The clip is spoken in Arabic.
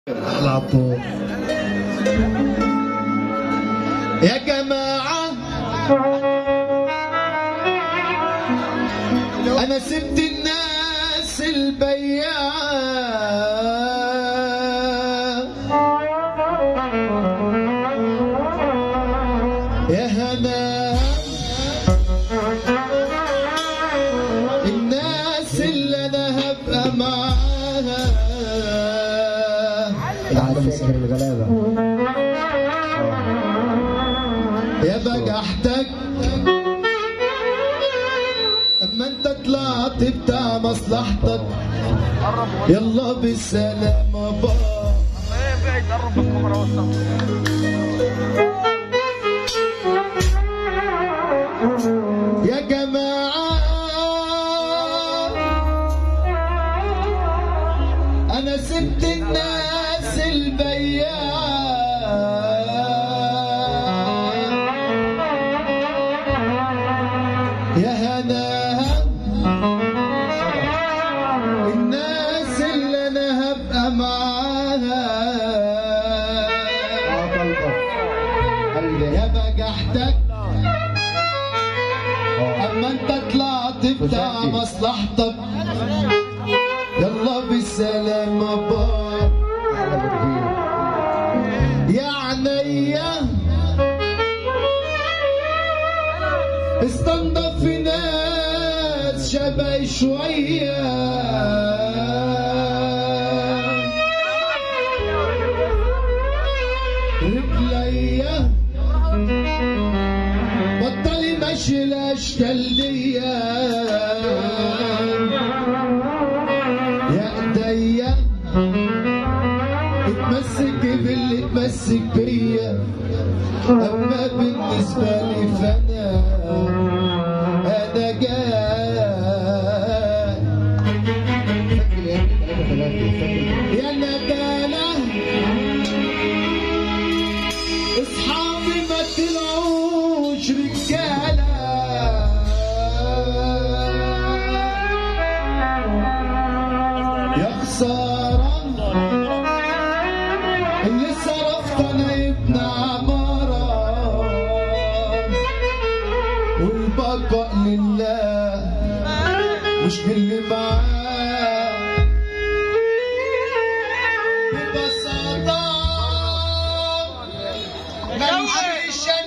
العطور يا جماعة، أنا سبت الناس البياعة يا هنا، الناس اللي أنا هبقى معاها مسكر الغلابة يا بجحتك. اما انت طلعت بتاع مصلحتك، يلا بالسلامة بقى. يا جماعة انا سبت الناس البياعة يا هناها، الناس اللي انا هبقى معاها يا بجحتك. اما انت طلعت بتاع مصلحتك، يلا بالسلامة بار يا عينيا. استنضف في ناس شبه شوية رجليا، بطلي ماشي الاشكال ديا يا ايديا، اتمسك باللي اتمسك بيا. اما بالنسبة لي فانا جاي يا ندالة. اصحابي ما طلعوش رجالة يا خسارة، اللي صرفت انا ابن عمارة، والبقاء لله مش باللي معاه. ببساطة ما